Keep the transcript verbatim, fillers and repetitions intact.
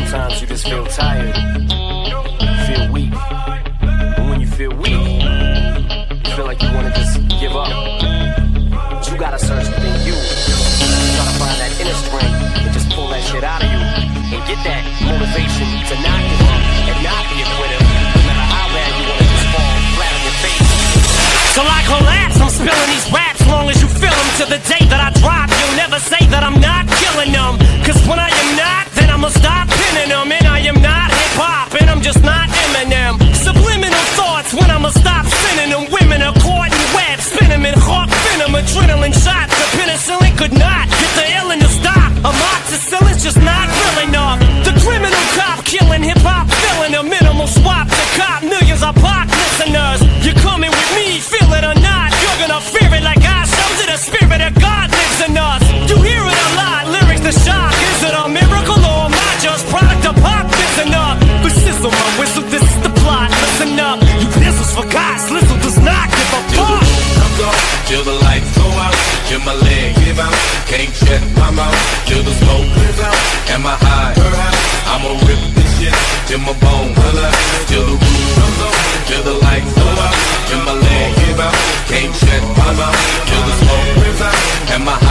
Sometimes you just feel tired, you feel weak. And when you feel weak, you feel like you wanna just give up. But you gotta search within you. Try to find that inner strength and just pull that shit out of you. And get that motivation to not give up and not be a quitter. No matter how bad you wanna just fall flat on your face. So I collapse, I'm spilling these raps long as you feel them. To the day that I drop, you'll never say that I'm not killing them. Cause when I am not, then I'ma stop pinning them. And I am not hip-hop, and I'm just not Eminem. Subliminal thoughts when I'ma stop sending them. Women are caught in webs, spin them in hawk venom. Adrenaline shots, the penicillin could not get the illin' to stop. Amoxicillin's just not real enough. The criminal cop killing hip-hop, filling a minimal swap to cop millions of pop listeners. You're coming with me, feel it or not, you're gonna fear it like I showed you. The spirit of God lives in us. You hear it a lot, lyrics to shock. Is it a miracle or am I just product of pop? Listen up, but sizzle my whistle, this is the plot. Listen up, you pistols for guys, Lizzo does not give a fuck. Till the lights go out, till my leg give out. Can't shut my mouth, till the smoke clears out. Am I high? I'ma rip this shit till my bone color. Till the roof comes on, till the lights go out. Till my leg give out. Can't shut my mouth, till the smoke clears out. Am I high?